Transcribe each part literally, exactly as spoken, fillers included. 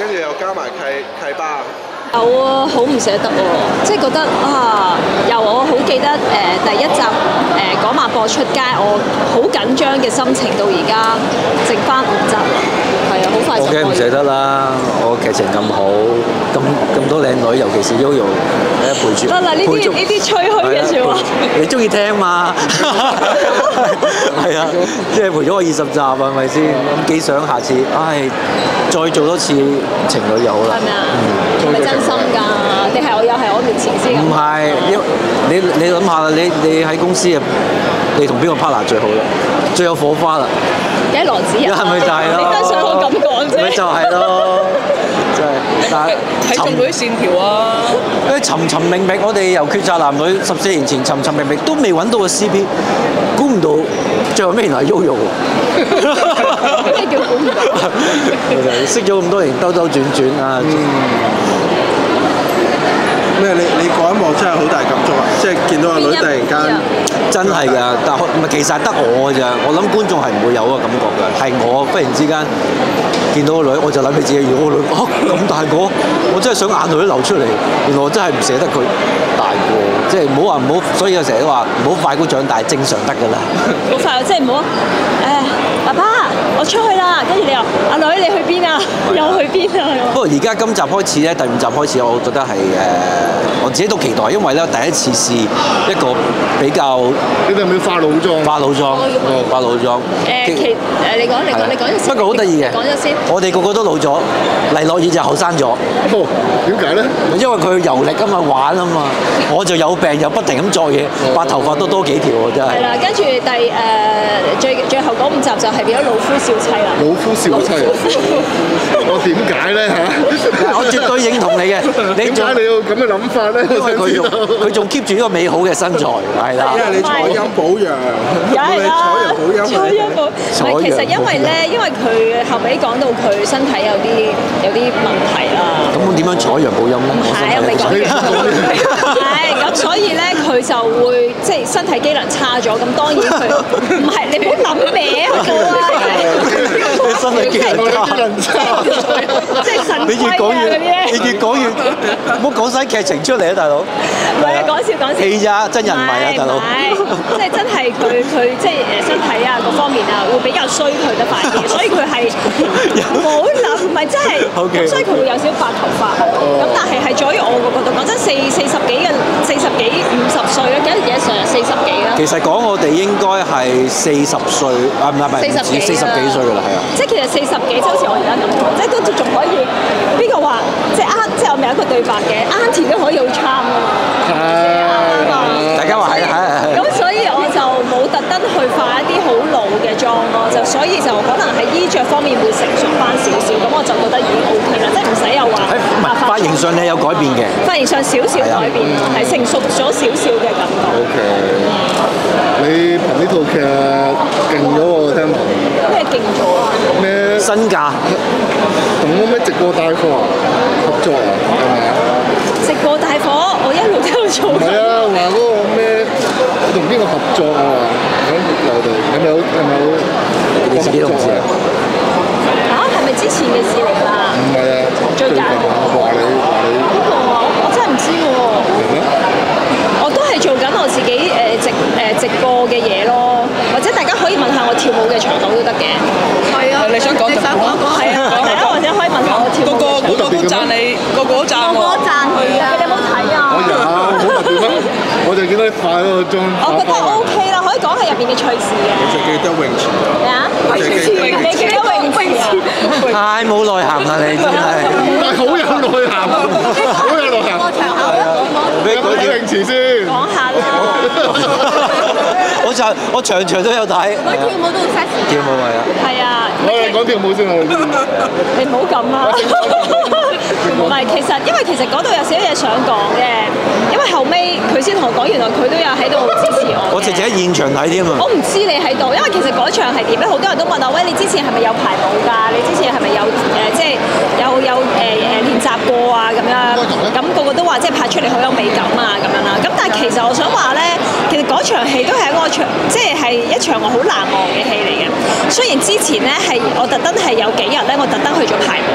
跟住又加埋契契巴。 有啊，好唔捨得喎，即係覺得啊，由我好記得誒、呃、第一集誒嗰、呃、晚播出街，我好緊張嘅心情到而家剩翻五集啦，係啊，好快就播完。 我梗係唔捨得啦，我劇情咁好，咁咁多靚女，尤其是 Yoyo 誒陪住。 得啦，呢啲呢啲吹噓嘅説話。 你中意聽嘛？係啊，即係陪咗我二十集係咪先？咁幾想下次，唉，再做多次情侶就好啦。 係咪啊？係咪真心㗎？定係我又係我面前先？ 唔係，你你你諗下啦，你你喺公司啊，你同邊個 partner 最好啦？最有火花啦？ 梗係羅子仁。 係咪就係咯？ 點解想我咁講啫？ 咪就係咯，真係。但係睇中佢啲線條啊！ 因為尋尋覓覓，我哋由決策男女十四年前尋尋覓覓都未揾到個 C P， 估唔到最後尾原來係 Yoyo 喎。 咩叫估唔到？ 識咗咁多年，兜兜轉轉啊！ 咩？你你嗰一幕真係好大感觸啊！即係見到個女突然間真係㗎，但係唔係其實係得我㗎咋？我諗觀眾係唔會有個感覺㗎，係我忽然之間見到個女，我就諗起自己如果個女啊咁大個，我真係想眼淚都流出嚟。原來我真係唔捨得佢大個，即係唔好話唔好，所以我成日都話唔好快高長大，正常得㗎啦。 好快，即係唔好誒，爸爸，我出去啦，跟住你又阿女你去邊啊？又去邊啊？ 不過而家今集開始咧，第五集開始，我覺得係誒、呃，我自己都期待，因為咧第一次試一個比較， 你哋係咪要化老妝？ 化老妝，化老妝。 誒其誒你講你講你講咗先。 不過好得意嘅， 講咗先。 我哋個個都老咗，黎諾懿就後生咗。 哦，點解咧？ 因為佢遊歷啊嘛，玩啊嘛，我就有病又不停咁作嘢，白頭髮都多幾條喎，真係。 係啦，跟住第誒、呃、最最後嗰五集就係變咗老夫少妻啦。 老夫少妻啊！我點解咧嚇？ 我絕對認同你嘅。你點解你要咁嘅諗法咧？ 因為佢仲佢仲 keep 住呢個美好嘅身材，係啦。 因為你採陰補陽， 梗係啦， 採陽補陰。 採陰補。唔係，其實因為咧，因為佢後尾講到佢身體有啲有啲問題啦。 咁我點樣採陽補陰咧？ 係，我未講完。係，咁所以咧，佢就會即係身體機能差咗。咁當然佢唔係，你唔好諗歪啊！ 你身體機能差， 即係神你越講越， 龜啊嗰啲咧。 你越講越，唔好講晒劇情出嚟啊，大佬。 唔係啊，講笑講笑。 戲咋，真人唔係啊，大佬。 唔係，即係真係佢佢即係誒身體啊各方面啊會比較衰退得快啲，所以佢係唔好諗，唔係真係。 Okay. 所以佢會有少少白頭髮。咁但係係在於我個角度講真，四四十幾嘅四十幾五十歲咧，幾多幾多歲啊？四十幾啦。 其實講我哋應該係四十歲啊，唔係唔係，唔止四十幾歲㗎啦，係啊。 即係其實四十幾，就好似我而家咁，即係都仲可以。邊個話即係啱？即係我咪有一個對白嘅，Auntie都可以好 charm 㗎嘛。係。 大家話係係係。 咁所以我就冇特登去化一啲好老嘅妝咯，就所以就可能喺衣着方面會成熟翻少少，咁我就覺得已經 O K 啦，即係唔使又話。 唔係髮型上你有改變嘅。 髮型上少少改變咯，係成熟咗少少嘅感覺。 O K，你憑呢套劇勁咗喎，聽聞。 咩勁咗啊？ 咩身價？ 同嗰咩直播帶貨啊合作啊，係咪啊？ 直播大火，我一路都有做。 係啊，話嗰個咩同邊個合作啊？喺內地係咪好係咪好？ 你自己都唔知啊？ 嚇，係咪之前嘅事嚟㗎？ 唔係啊， 最近話你話你。 嗰個我我真係唔知喎。 係咩？ 我都係做緊我自己誒直誒直播嘅嘢咯，或者大家可以問下我跳舞嘅場度都得嘅。係啊， 你想講就講， 係啊，大家或者可以問下我跳舞。 個個個個都讚你，個個都讚喎。 個個都讚佢啊！你有冇睇啊？ 我有，好特別咩？我就見到你化嗰個妝。 我覺得 OK 啦，可以講下入邊嘅趣事嘅。 就記得泳池啊！ 咩啊？ 泳池你記得泳池啊？ 太冇內涵啦，你真係。 但係好有內涵，好有內涵。 個場口你講下泳池先。 講下啦。 我就我場場都有睇。 佢跳舞都好 sexy。 跳舞係啊。 係啊。 我哋講跳舞先啊！ 你唔好咁啦。唔係，其實因為其實嗰度有少少嘢想講嘅，因為後尾佢先同我講，原來佢都有喺度支持我。 我直情喺現場睇添啊！ 我唔知你喺度，因為其實嗰場係點咧？好多人都問我：喂，你之前係咪有排舞㗎？你之前係咪有誒、呃、即係有有誒誒、呃、練習過啊？咁樣咁個個都話即係拍出嚟好有美感啊咁樣啦。咁但係其實我想話咧，其實嗰場戲都係一個場，即係係一場我好難忘嘅戲嚟嘅。雖然之前咧係我特登係有幾日咧，我特登去咗排舞嘅，但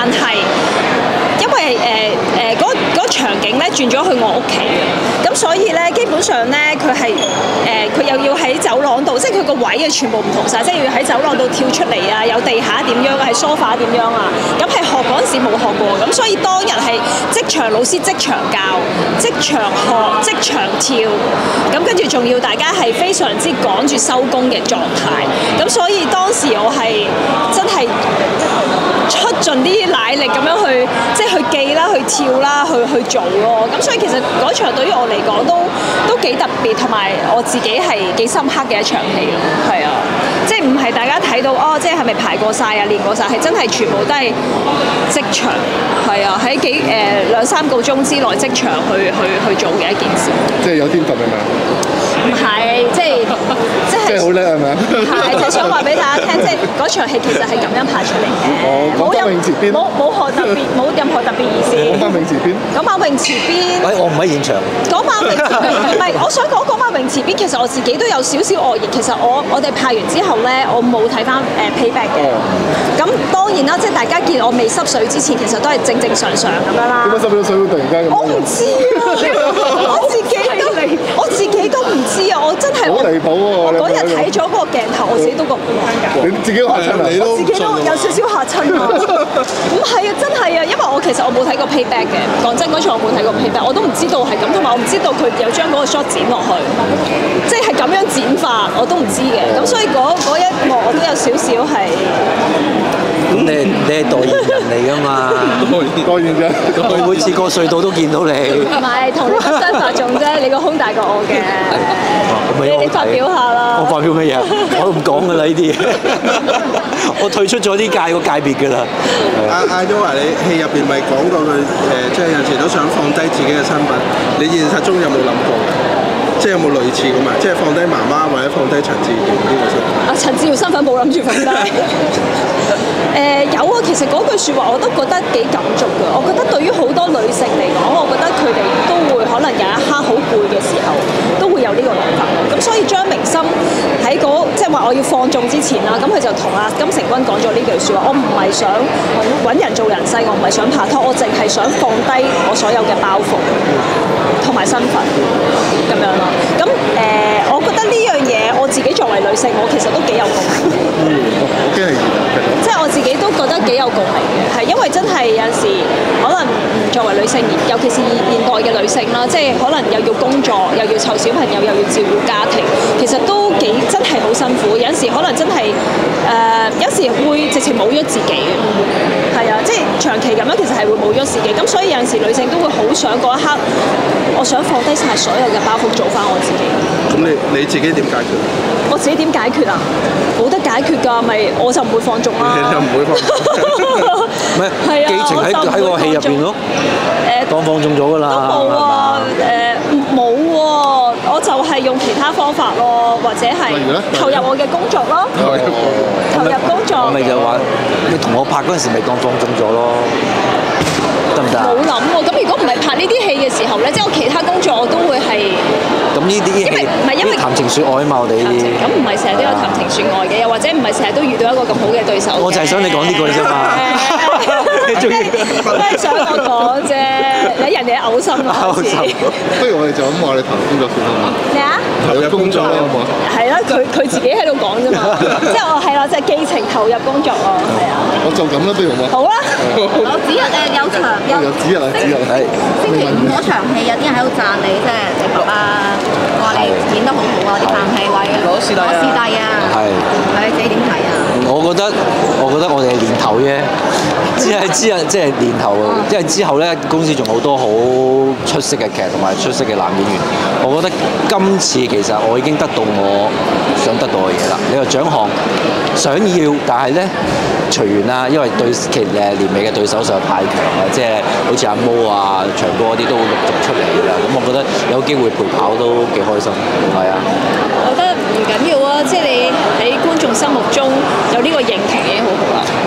但係因為誒誒嗰嗰場景咧轉咗去我屋企嘅，咁所以咧基本上咧佢係誒佢又要喺走廊度，即係佢個位啊全部唔同晒，即係要喺走廊度跳出嚟啊，有地下點樣啊，係梳化點樣啊，咁係學嗰陣時冇學過，咁所以當日係即場老師即場教，即場學，即場跳，咁跟住仲要大家係非常之趕住收工嘅狀態，咁所以當時我係真係出盡啲奶力咁樣去，即係去記啦、去跳啦、去去做咯。咁所以其實嗰場對於我嚟講都都幾特別，同埋我自己係幾深刻嘅一場戲咯。係啊，即係唔係大家睇到哦，即係係咪排過晒啊、練過晒？係真係全部都係即場。係啊，喺幾誒、呃、兩三個鐘之內即場去去去做嘅一件事。 即係有天分係咪啊？ 唔係，即係即係。 即係好叻係咪啊？ 係，就係想話俾大家聽，即係嗰場戲其實係咁樣拍出嚟嘅。 哦，講翻泳池邊。 冇冇何特別，冇任何特別意思。 講翻泳池邊。 講翻泳池邊。 喂，我唔喺現場。 講翻泳池邊，唔係，我想講講翻泳池邊，其實我自己都有少少愕然。其實我我哋拍完之後咧，我冇睇翻誒 playback 嘅。咁當然啦，即係大家見我未濕水之前，其實都係正正常常咁樣啦。 點解濕咗水會突然間咁？ 我唔知啊，我自己都我自己都唔知啊，我真係好離譜喎！ 我嗰日睇咗嗰個鏡頭，我自己都覺得你自己都嚇親啊！ 我自己都有少少嚇親啊！唔係啊，真係啊，因為我其實我冇睇過 playback 嘅，講真嗰場我冇睇過 playback，我都唔知道係咁，同埋我唔知道佢有將嗰個 shot 剪落去，即係咁樣剪法我都唔知嘅，咁所以嗰嗰一幕我都有少少係。 咁你你係代言人嚟㗎嘛？ 代言人， 我每次過隧道都見到你。 唔係同你不相伯仲啫，你個胸大過我嘅。你你發表下啦。 我發表乜嘢？我都唔講㗎啦呢啲嘢。我退出咗呢界個界別㗎啦。 阿阿都話你戲入邊咪講過佢誒，即係有時都想放低自己嘅身份。你現實中有冇諗過㗎？即係有冇類似咁啊？即係放低媽媽或者放低陳志耀呢個身份？ 啊，陳志耀身份冇諗住放低。誒、呃、有啊，其實嗰句説話我都覺得幾感觸㗎。我覺得對於好多女性嚟講，我覺得佢哋都會可能有一刻好攰嘅時候，都會有呢個諗法。咁所以張明心喺嗰即係話我要放縱之前啦，咁佢就同阿金城君講咗呢句説話。我唔係想揾人做人世，我唔係想拍拖，我淨係想放低我所有嘅包袱同埋身份咁樣咯。咁誒、呃，我覺得呢樣嘢我自己作為女性，我其實都幾有共鳴嘅。 嗯，我驚係即係我自己都覺得幾有共鳴嘅，係因為真係有陣時可能作為女性，尤其是現代嘅女性啦，即係可能又要工作，又要湊小朋友，又要照顧家庭，其實都幾真係好辛苦。有陣時可能真係誒、呃，有時會直情冇咗自己嘅，係啊，即係長期咁樣，其實係會冇咗自己。咁所以有陣時女性都會好想嗰一刻，我想放低晒所有嘅包袱，做翻我自己。 咁你你自己點解決？ 我自己點解決啊？冇得解決㗎，咪我就唔會放縱啦。 你就唔會放縱？ 唔係，寄情喺喺個戲入邊咯。誒，當放縱咗㗎啦。 都冇啊，誒冇喎，我就係用其他方法咯，或者係投入我嘅工作咯。投入工作。 我咪就話，你同我拍嗰陣時咪當放縱咗咯。得唔得？ 冇諗喎，咁如果唔係拍呢啲戲嘅時候咧，即係我其他工作我都會係。 咁呢啲因為唔係因為談情説愛啊嘛，我哋呢啲。 咁唔係成日都有談情説愛嘅，又或者唔係成日都遇到一個咁好嘅對手。 我就係想你講呢句啫嘛。 你中意都係想我講啫，你人哋嘔心啦開始。 不如我哋就咁話你投入工作算啦嘛。 咩啊？ 投入工作啦，好唔好？ 係啦，佢佢自己喺度講啫嘛，即係我係啦，即係寄情投入工作咯，係啊。 我就咁啦，不如好嘛？ 好啦。 我指日誒有場有有指日啊，指日係。 星期五嗰場戲有啲人喺度讚你，即係你爸爸話你演得好好啊，啲喊戲位啊， 攞視帝啊攞視帝啊， 係。 係你自己點睇啊？ 我覺得我覺得我哋係年頭啫，只係之後即係年頭，因為之後咧公司仲好多好出色嘅劇同埋出色嘅男演員。我覺得今次其實我已經得到我想得到嘅嘢啦。你話獎項想要，但係咧隨緣啦，因為對其誒年尾嘅對手實在太強啦，即係好似阿毛啊、長哥嗰啲都會陸續出嚟㗎啦。咁我覺得有機會陪跑都幾開心，係啊。 我覺得唔緊要啊，即係你喺觀眾心目中有呢個認同已經好好啦。 係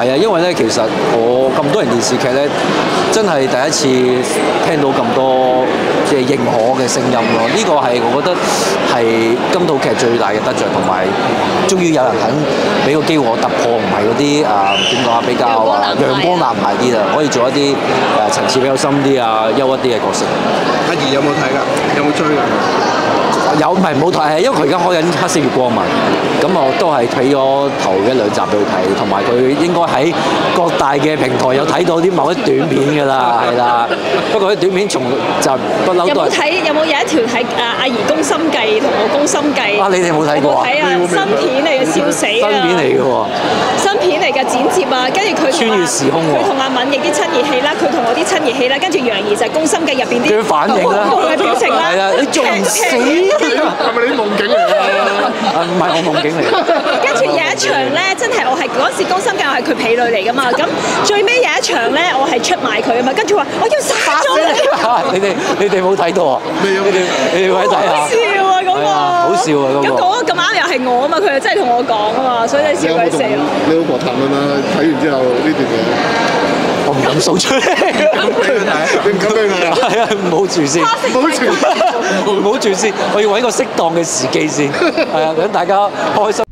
係啊，因為咧其實我咁多人電視劇咧，真係第一次聽到咁多即係認可嘅聲音咯。呢、這個係我覺得係今套劇最大嘅得着，同埋終於有人肯俾個機會我突破，唔係嗰啲啊點講啊比較啊陽光男孩啲啦，可以做一啲誒層次比較深啲啊憂鬱啲嘅角色。 阿怡有冇睇㗎？有冇追㗎？ 有唔係冇睇，係因為佢而家開緊黑色月光嘛，咁我都係睇咗頭一兩集俾佢睇，同埋佢應該喺各大嘅平台有睇到啲某一短片㗎啦，係啦。不過啲短片從就不嬲都係。有冇睇？有冇有一條睇阿阿怡攻心計同我攻心計？啊！你哋冇睇過啊？睇啊！新片嚟嘅，笑死啊！新片嚟嘅喎。新片嚟嘅剪接啊，跟住佢穿越時空喎。佢同阿敏亦啲親熱戲啦，佢同我啲親熱戲啦，跟住楊怡就係攻心計入邊啲反應啦，嘅表情啦。係啊！你仲唔死？係咪你夢境嚟啊？ 唔係我夢境嚟。 跟住有一場咧，真係我係嗰時攻心計，我係佢婢女嚟噶嘛。咁最尾有一場咧，我係出賣佢啊嘛。跟住話我要殺咗你。你哋你哋冇睇到啊？未有。你哋你哋快啲睇下。好笑啊！嗰個。好笑啊！嗰個。咁嗰個咁啱又係我啊嘛，佢又真係同我講啊嘛，所以你笑鬼死咯。 你老婆談論啊？睇完之後呢段嘢。 我唔敢數出嚟， 你唔敢俾佢啊？ 係啊，唔好住先，唔好住，唔好住先，我要揾個適當嘅時機先，係啊，等大家開心。